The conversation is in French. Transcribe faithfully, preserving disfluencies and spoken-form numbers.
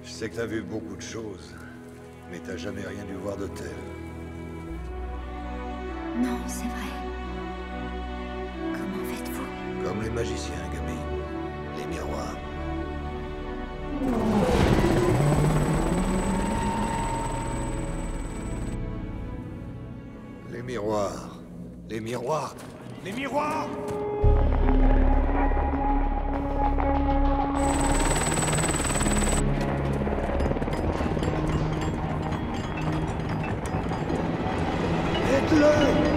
Je sais que t'as vu beaucoup de choses, mais t'as jamais rien dû voir de tel. Non, c'est vrai. Comment faites-vous? Comme les magiciens, Gabi. Les miroirs. Les miroirs. Les miroirs. Les miroirs! Aide-le!